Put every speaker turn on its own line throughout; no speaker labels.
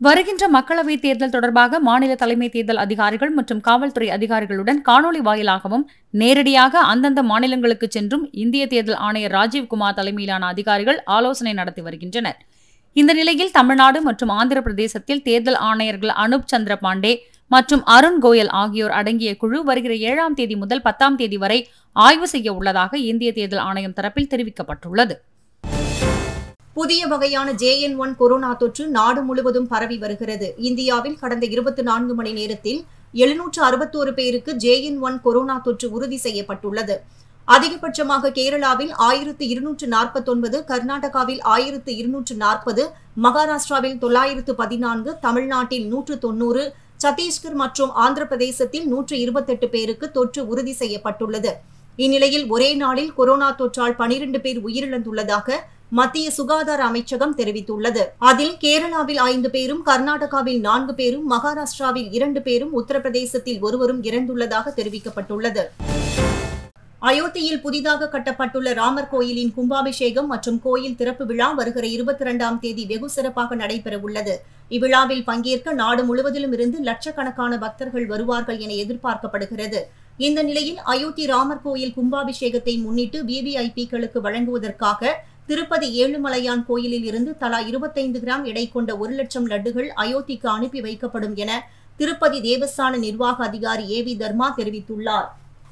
வருகின்ற மக்களவைத் தேர்தல் தொடர்பாக மாநில தலைமை தேர்தல் அதிகாரிகள் மற்றும் காவல்துறை அதிகாரிகளுடன் காணொலி வாயிலாகவும் நேரடியாக அந்தந்த மாநிலங்களுக்கு சென்றும் இந்திய தேர்தல் ஆணையர் ராஜீவ்குமார் தலைமையிலான அதிகாரிகள் ஆலோசனை நடத்தி வருகின்றனர். இந்த நிலையில் தமிழ்நாடு மற்றும் ஆந்திர பிரதேசத்தில் தேர்தல் ஆணையர்கள் அனுப் சந்திர பாண்டே மற்றும் அருண் கோயல் ஆகியோர் அடங்கிய குழு வருகிற 7ஆம் தேதி முதல் 10ஆம் தேதி வரை ஆய்வு செய்ய உள்ளதாக இந்திய தேர்தல் ஆணையம் தரப்பில் தெரிவிக்கப்பட்டுள்ளது.
புதிய வகையான JN1 கொரோனா தொற்று நாடு முழுவதும் பரவி வருகிறது. இந்தியாவில் கடந்த 24 மணி நேரத்தில் 761 பேருக்கு JN1 கொரோனா தொற்று உறுதி செய்யப்பட்டுள்ளது. அதிகபட்சமாக கேரளாவில் 1249, கர்நாடகாவில் 1240, மகாராஷ்டிராவில் 914, தமிழ்நாட்டில் 190, சத்தீஸ்கர் மற்றும் ஆந்திர பிரதேசத்தில் 128 பேருக்கு தொற்று உறுதி செய்யப்பட்டுள்ளது. இந்நிலையில் ஒரே நாளில் கொரோனா தொற்றால் 12 பேர் உயிரிழந்துள்ளதாக மத்திய சுகாதார அமைச்சகம் தெரிவித்துள்ளது. அதில் கேரளாவில் 5 பேரும், கர்நாடகாவில் 4 பேரும், மகாராஷ்டிராவில் 2 பேரும், உத்தரப்பிரதேசத்தில் ஒருவரும் இறந்துள்ளதாக தெரிவிக்கப்பட்டுள்ளது. அயோத்தியில் புதிதாக கட்டப்பட்டுள்ள ராமர் கோயிலின் கும்பாபிஷேகம் மற்றும் கோயில் திறப்பு விழா வருகிற 22ஆம் தேதி வெகு சிறப்பாக நடைபெறவுள்ளது. இவ்விழாவில் பங்கேற்க நாடு முழுவதிலும் இருந்து லட்சக்கணக்கான பக்தர்கள் வருவார்கள் என எதிர்பார்க்கப்படுகிறது. இந்த நிலையில் அயோத்தி ராமர் கோயில் கும்பாபிஷேகத்தை முன்னிட்டு VVIPக்களுக்கு வழங்குவதற்காக திருப்பதி ஏழுமலையான் கோயிலில் இருந்து தலா 25 கிராம் எடை கொண்ட 1 லட்சம் லட்டுகள் அயோத்திக்கு அனுப்பி வைக்கப்படும் என திருப்பதி தேவஸ்தான நிர்வாக அதிகாரி AV தர்மா தெரிவித்துள்ளார்.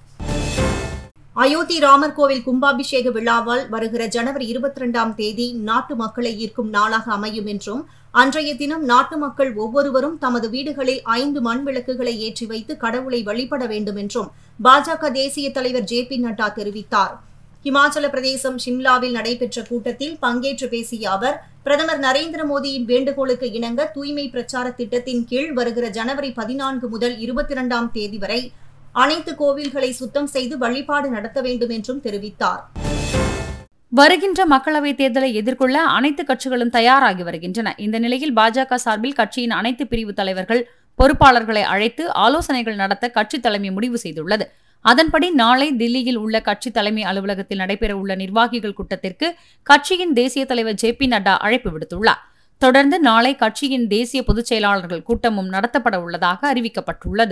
அயோத்தி ராமர் கோவில் கும்பாபிஷேக விழாவால் வருகிற ஜனவரி 22ஆம் தேதி நாட்டு மக்களை ஈர்க்கும் நாளாக அமையும் என்றும், அன்றைய தினம் நாட்டு மக்கள் ஒவ்வொருவரும் தமது வீடுகளில் 5 மண் விளக்குகளை ஏற்றி வைத்து கடவுளை வழிபட வேண்டும் என்றும் பாஜக தேசிய தலைவர் JP நட்டா தெரிவித்தார். ஹிமாச்சல பிரதேசம் ஷிம்லாவில் நடைபெற்ற கூட்டத்தில் பங்கேற்று பேசிய அவர், பிரதமர் நரேந்திர மோடியின் வேண்டுகோளுக்கு இணங்க தூய்மை பிரச்சார திட்டத்தின் கீழ் வருகிற ஜனவரி 14 முதல் 22ஆம் தேதி வரை அனைத்து கோவில்களை சுத்தம் செய்து வழிபாடு நடத்த வேண்டும் என்றும் தெரிவித்தார்.
வருகின்ற மக்களவைத் தேர்தலை எதிர்கொள்ள அனைத்து கட்சிகளும் தயாராகி வருகின்றன. இந்த நிலையில் பாஜக சார்பில் கட்சியின் அனைத்து பிரிவு தலைவர்கள், பொறுப்பாளர்களை அழைத்து ஆலோசனைகள் நடத்த கட்சி தலைமை முடிவு செய்துள்ளது. அதன்படி நாளை தில்லியில் உள்ள கட்சி தலைமை அலுவலகத்தில் நடைபெறவுள்ள நிர்வாகிகள் கூட்டத்திற்கு கட்சியின் தேசிய தலைவர் JP நட்டா அழைப்பு விடுத்துள்ளார். தொடர்ந்து நாளை கட்சியின் தேசிய பொதுச் செயலாளர்கள் கூட்டமும் நடத்தப்பட உள்ளதாக அறிவிக்கப்பட்டுள்ளது.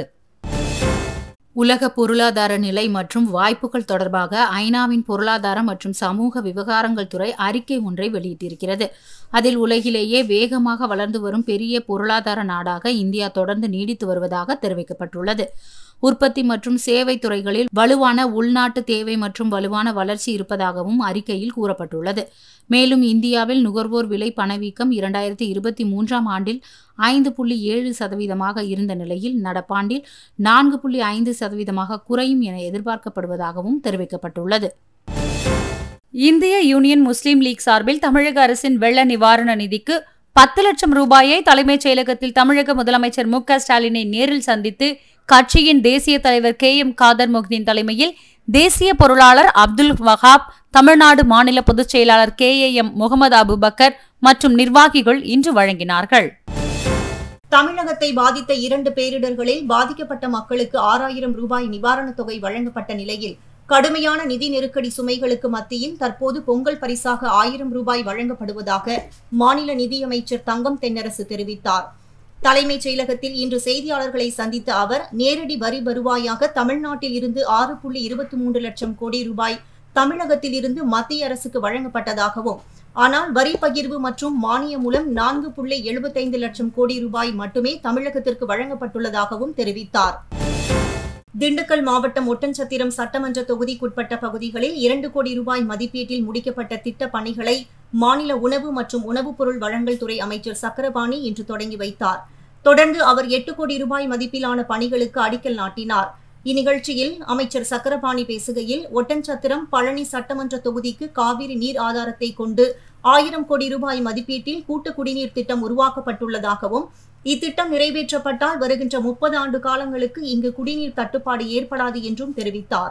உலக பொருளாதார நிலை மற்றும் வாய்ப்புகள் தொடர்பாக ஐநாவின் பொருளாதார மற்றும் சமூக விவகாரங்கள் துறை அறிக்கை ஒன்றை வெளியிட்டிருக்கிறது. அதில் உலகிலேயே வேகமாக வளர்ந்து வரும் பெரிய பொருளாதார நாடாக இந்தியா தொடர்ந்து நீடித்து வருவதாக தெரிவிக்கப்பட்டுள்ளது. உற்பத்தி மற்றும் சேவை துறைகளில் வலுவான உள்நாட்டு தேவை மற்றும் வலுவான வளர்ச்சி இருப்பதாகவும் அறிக்கையில் கூறப்பட்டுள்ளது. மேலும் இந்தியாவில் நுகர்வோர் விலை பணவீக்கம் 2023ஆம் ஆண்டில் 5.7% இருந்த நிலையில் நடப்பாண்டில் 4.5% குறையும் என எதிர்பார்க்கப்படுவதாகவும் தெரிவிக்கப்பட்டுள்ளது.
இந்திய யூனியன் முஸ்லீம் லீக் சார்பில் தமிழக அரசின் வெள்ள நிவாரண நிதிக்கு 10 லட்சம் ரூபாயை தலைமைச் செயலகத்தில் தமிழக முதலமைச்சர் MK ஸ்டாலினை நேரில் சந்தித்து கட்சியின் தேசிய தலைவர் KM காதர் மொஹ்தீன் தலைமையில் தேசிய பொருளாளர் அப்துல் வஹாப், தமிழ்நாடு மாநில பொதுச் செயலாளர் KAM முகமது அபுபக்கர் மற்றும் நிர்வாகிகள் இன்று வழங்கினார்கள்.
தமிழகத்தை பாதித்த 2 பேரிடர்களில் பாதிக்கப்பட்ட மக்களுக்கு 6000 ரூபாய் நிவாரணத் தொகை வழங்கப்பட்ட நிலையில் கடுமையான நிதி நெருக்கடி சுமைகளுக்கு மத்தியில் தற்போது பொங்கல் பரிசாக 1000 ரூபாய் வழங்கப்படுவதாக மாநில நிதியமைச்சர் தங்கம் தென்னரசு தெரிவித்தார். தலைமைச் செயலகத்தில் இன்று செய்தியாளர்களை சந்தித்த அவர், நேரடி வரி வருவாயாக தமிழ்நாட்டில் இருந்து 6.23 லட்சம் கோடி ரூபாய் தமிழகத்தில் இருந்து மத்திய அரசுக்கு வழங்கப்பட்டதாகவும், ஆனால் வரி பகிர்வு மற்றும் மானியம் மூலம் 4.75 லட்சம் கோடி ரூபாய் மட்டுமே தமிழகத்திற்கு வழங்கப்பட்டுள்ளதாகவும் தெரிவித்தார். திண்டுக்கல் மாவட்டம் ஒட்டன்சத்திரம் சட்டமன்ற தொகுதிக்குட்பட்ட பகுதிகளில் 2 கோடி ரூபாய் மதிப்பீட்டில் முடிக்கப்பட்ட திட்டப் பணிகளை மாநில உணவு மற்றும் உணவுப் பொருள் வழங்கல் துறை அமைச்சர் சக்கரபாணி இன்று தொடங்கி வைத்தார். தொடர்ந்து அவர் 8 கோடி ரூபாய் மதிப்பிலான பணிகளுக்கு அடிக்கல் நாட்டினார். இந்நிகழ்ச்சியில் அமைச்சர் சக்கரபாணி பேசுகையில், ஒட்டன்சத்திரம் பழனி சட்டமன்ற தொகுதிக்கு காவிரி நீர் ஆதாரத்தை கொண்டு 1000 கோடி ரூபாய் மதிப்பீட்டில் கூட்டு குடிநீர் திட்டம் உருவாக்கப்பட்டுள்ளதாகவும், இத்திட்டம் நிறைவேற்றப்பட்டால் வருகின்ற 30 ஆண்டு காலங்களுக்கு இங்கு குடிநீர் தட்டுப்பாடு ஏற்படாது என்றும் தெரிவித்தார்.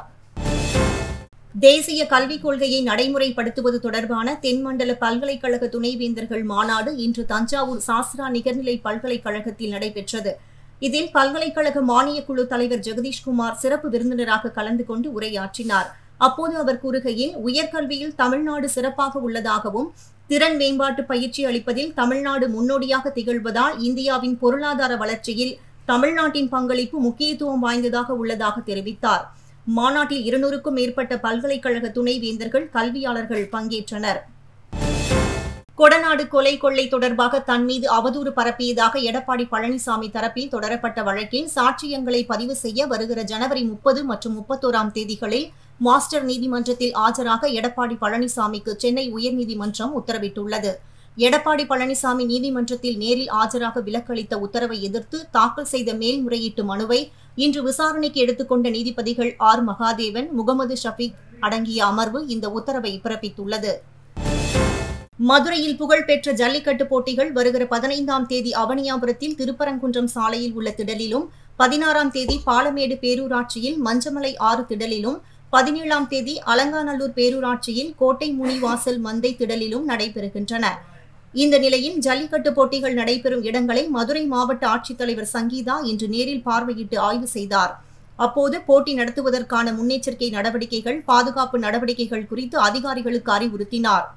தேசிய கல்விக் கொள்கையை நடைமுறைப்படுத்துவது தொடர்பான தென்மண்டல பல்கலைக்கழக துணைவேந்தர்கள் மாநாடு இன்று தஞ்சாவூர் சாஸ்திரா நிகர்நிலை பல்கலைக்கழகத்தில் நடைபெற்றது. இதில் பல்கலைக்கழக மானியக்குழு தலைவர் ஜெகதீஷ்குமார் சிறப்பு விருந்தினராக கலந்து கொண்டு உரையாற்றினார். அப்போது அவர் கூறுகையில், உயர்கல்வியில் தமிழ்நாடு சிறப்பாக உள்ளதாகவும் திறன் மேம்பாட்டு பயிற்சி அளிப்பதில் தமிழ்நாடு முன்னோடியாக திகழ்வதால் இந்தியாவின் பொருளாதார வளர்ச்சியில் தமிழ்நாட்டின் பங்களிப்பு முக்கியத்துவம் வாய்ந்ததாக உள்ளதாக தெரிவித்தார். மாநாட்டில் 200க்கும் மேற்பட்ட பல்கலைக்கழக துணைவேந்தர்கள், கல்வியாளர்கள் பங்கேற்றனர். கொடநாடு கொலை கொள்ளை தொடர்பாக தன் மீது அவதூறு பரப்பியதாக எடப்பாடி பழனிசாமி தரப்பில் தொடரப்பட்ட வழக்கில் சாட்சியங்களை பதிவு செய்ய வருகிற ஜனவரி 30 மற்றும் 31ஆம் தேதிகளில் மாஸ்டர் நீதிமன்றத்தில் ஆஜராக எடப்பாடி பழனிசாமிக்கு சென்னை உயர்நீதிமன்றம் உத்தரவிட்டுள்ளது. எடப்பாடி பழனிசாமி நீதிமன்றத்தில் நேரில் ஆஜராக விலக்களித்த உத்தரவை எதிர்த்து தாக்கல் செய்த மேல்முறையீட்டு மனுவை இன்று விசாரணைக்கு எடுத்துக்கொண்ட நீதிபதிகள் ஆர். மகாதேவன், முகமது ஷபீக் அடங்கிய அமர்வு இந்த உத்தரவை பிறப்பித்துள்ளது. மதுரையில் புகழ்பெற்ற ஜல்லிக்கட்டு போட்டிகள் வருகிற 15ஆம் தேதி அவனியாபுரத்தில் திருப்பரங்குன்றம் சாலையில் உள்ள திடலிலும், 16ஆம் தேதி பாலமேடு பேரூராட்சியில் மஞ்சமலை ஆறு திடலிலும், 17ஆம் தேதி அலங்காநல்லூர் பேரூராட்சியில் கோட்டை முனிவாசல் மந்தை திடலிலும் நடைபெறுகின்றன. இந்த நிலையில் ஜல்லிக்கட்டு போட்டிகள் நடைபெறும் இடங்களை மதுரை மாவட்ட ஆட்சித்தலைவர் சங்கீதா இன்று நேரில் பார்வையிட்டு ஆய்வு செய்தார். அப்போது போட்டி நடத்துவதற்கான முன்னெச்சரிக்கை நடவடிக்கைகள், பாதுகாப்பு நடவடிக்கைகள் குறித்து அதிகாரிகளுக்கு அறிவுறுத்தினார்.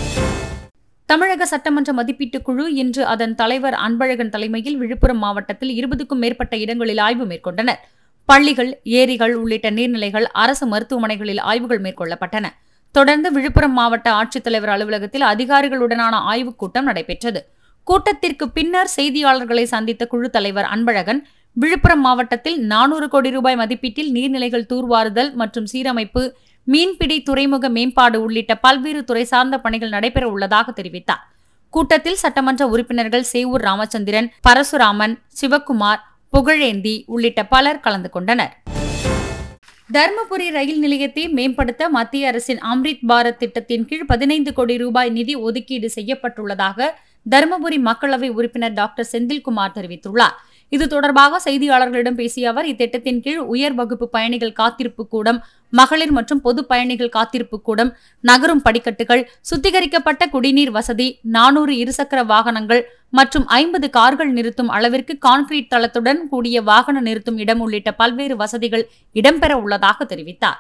தமிழக சட்டமன்ற மதிப்பீட்டுக் குழு இன்று அதன் தலைவர் அன்பழகன் தலைமையில் விழுப்புரம் மாவட்டத்தில் 20க்கும் மேற்பட்ட இடங்களில் ஆய்வு மேற்கொண்டனர். பள்ளிகள், ஏரிகள் உள்ளிட்ட நீர்நிலைகள், அரசு மருத்துவமனைகளில் ஆய்வுகள் மேற்கொள்ளப்பட்டன. தொடர்ந்து விழுப்புரம் மாவட்ட ஆட்சித்தலைவர் அலுவலகத்தில் அதிகாரிகளுடனான ஆய்வுக் கூட்டம் நடைபெற்றது. கூட்டத்திற்கு பின்னர் செய்தியாளர்களை சந்தித்த குழு தலைவர் அன்பழகன், விழுப்புரம் மாவட்டத்தில் 400 கோடி ரூபாய் மதிப்பீட்டில் நீர்நிலைகள் தூர்வாறுதல் மற்றும் சீரமைப்பு, மீன்பிடி, துறைமுக மேம்பாடு உள்ளிட்ட பல்வேறு துறை சார்ந்த பணிகள் நடைபெற உள்ளதாக தெரிவித்தார். கூட்டத்தில் சட்டமன்ற உறுப்பினர்கள் சேவூர் ராமச்சந்திரன், பரசுராமன், சிவக்குமார், புகழேந்தி உள்ளிட்ட பலர் கலந்து கொண்டனர். தர்மபுரி ரயில் நிலையத்தை மேம்படுத்த மத்திய அரசின் அம்ரித் பாரத் திட்டத்தின் கீழ் 15 கோடி ரூபாய் நிதி ஒதுக்கீடு செய்யப்பட்டுள்ளதாக தர்மபுரி மக்களவை உறுப்பினர் டாக்டர் செந்தில்குமார் தெரிவித்துள்ளார். இது தொடர்பாக செய்தியாளர்களிடம் பேசிய அவர், இத்திட்டத்தின் கீழ் உயர் வகுப்பு பயணிகள் காத்திருப்பு கூடம், மகளிர் மற்றும் பொது பயணிகள் காத்திருப்பு கூடம், நகரும் படிக்கட்டுகள், சுத்திகரிக்கப்பட்ட குடிநீர் வசதி, 400 இருசக்கர வாகனங்கள் மற்றும் 50 கார்கள் நிறுத்தும் அளவிற்கு கான்கிரீட் தளத்துடன் கூடிய வாகன நிறுத்தும் இடம் உள்ளிட்ட பல்வேறு வசதிகள் இடம்பெற உள்ளதாக தெரிவித்தார்.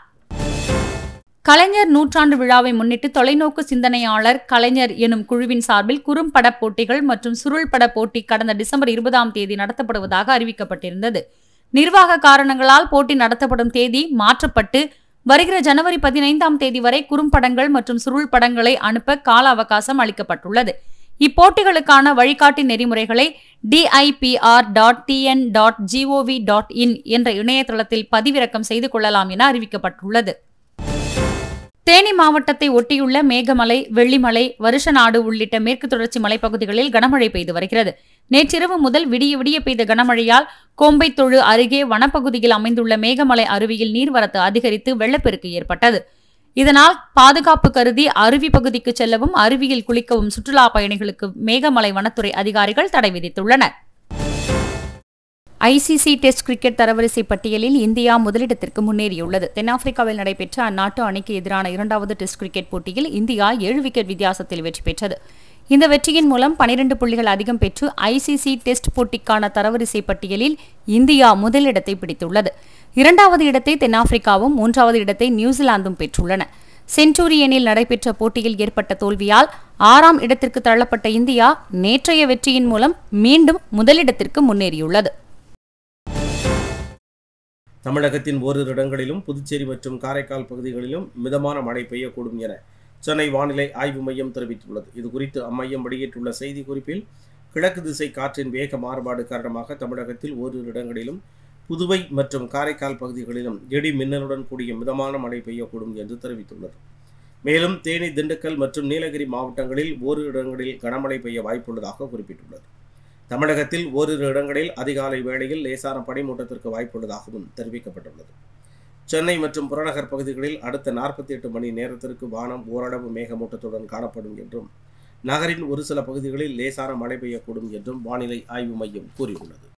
கலைஞர் நூற்றாண்டு விழாவை முன்னிட்டு தொலைநோக்கு சிந்தனையாளர் கலைஞர் எனும் குழுவின் சார்பில் குறும்பட போட்டிகள் மற்றும் சுருள் பட போட்டி கடந்த டிசம்பர் 20ஆம் தேதி நடத்தப்படுவதாக அறிவிக்கப்பட்டிருந்தது. நிர்வாக காரணங்களால் போட்டி நடத்தப்படும் தேதி மாற்றப்பட்டு வருகிற ஜனவரி 15ஆம் தேதி வரை குறும்படங்கள் மற்றும் சுருள் படங்களை அனுப்ப கால அவகாசம் அளிக்கப்பட்டுள்ளது. இப்போட்டிகளுக்கான வழிகாட்டி நெறிமுறைகளை dipr.tn.gov.in என்ற இணையதளத்தில் பதிவிறக்கம் செய்து கொள்ளலாம் என அறிவிக்கப்பட்டுள்ளது. தேனி மாவட்டத்தை ஒட்டியுள்ள மேகமலை, வெள்ளிமலை, வருஷநாடு உள்ளிட்ட மேற்கு தொடர்ச்சி மலைப்பகுதிகளில் கனமழை பெய்து வருகிறது. நேற்றிரவு முதல் விடிய விடிய பெய்த கனமழையால் கோம்பைத்தொழு அருகே வனப்பகுதியில் அமைந்துள்ள மேகமலை அருவியில் நீர்வரத்து அதிகரித்து வெள்ளப்பெருக்கு ஏற்பட்டது. இதனால் பாதுகாப்பு கருதி அருவி பகுதிக்கு செல்லவும், அருவியில் குளிக்கவும் சுற்றுலா பயணிகளுக்கு மேகமலை வனத்துறை அதிகாரிகள் தடை விதித்துள்ளனர். ICC டெஸ்ட் கிரிக்கெட் தரவரிசை பட்டியலில் இந்தியா முதலிடத்திற்கு முன்னேறியுள்ளது. தென்னாப்பிரிக்காவில் நடைபெற்ற அந்நாட்டு அணிக்கு எதிரான 2வது டெஸ்ட் கிரிக்கெட் போட்டியில் இந்தியா 7 விக்கெட் வித்தியாசத்தில் வெற்றி பெற்றது. இந்த வெற்றியின் மூலம் 12 புள்ளிகள் அதிகம் பெற்று ICC டெஸ்ட் போட்டிக்கான தரவரிசை பட்டியலில் இந்தியா முதலிடத்தை பிடித்துள்ளது. 2வது இடத்தை தென்னாப்பிரிக்காவும் 3வது இடத்தை நியூசிலாந்தும் பெற்றுள்ளன. சென்ச்சுரியனில் நடைபெற்ற போட்டியில் ஏற்பட்ட தோல்வியால் 6ஆம் இடத்திற்கு தள்ளப்பட்ட இந்தியா நேற்றைய வெற்றியின் மூலம் மீண்டும் முதலிடத்திற்கு முன்னேறியுள்ளது.
தமிழகத்தின் ஓரிரு இடங்களிலும் புதுச்சேரி மற்றும் காரைக்கால் பகுதிகளிலும் மிதமான மழை பெய்யக்கூடும் என சென்னை வானிலை ஆய்வு மையம் தெரிவித்துள்ளது. இதுகுறித்து அம்மையம் வெளியிட்டுள்ள செய்திக்குறிப்பில், கிழக்கு திசை காற்றின் வேக மாறுபாடு காரணமாக தமிழகத்தில் ஓரிரு இடங்களிலும் புதுவை மற்றும் காரைக்கால் பகுதிகளிலும் இடி மின்னலுடன் கூடிய மிதமான மழை பெய்யக்கூடும் என்று தெரிவித்துள்ளது. மேலும் தேனி, திண்டுக்கல் மற்றும் நீலகிரி மாவட்டங்களில் ஓரிரு இடங்களில் கனமழை பெய்ய வாய்ப்புள்ளதாக குறிப்பிட்டுள்ளது. தமிழகத்தில் ஓரிரு இடங்களில் அதிகாலை வேளையில் லேசான பனிமூட்டத்திற்கு வாய்ப்புள்ளதாகவும் தெரிவிக்கப்பட்டுள்ளது. சென்னை மற்றும் புறநகர் பகுதிகளில் அடுத்த 48 மணி நேரத்திற்கு வானம் ஓரளவு மேகமூட்டத்துடன் காணப்படும் என்றும், நகரின் ஒரு சில பகுதிகளில் லேசான மழை பெய்யக்கூடும் என்றும் வானிலை ஆய்வு மையம் கூறியுள்ளது.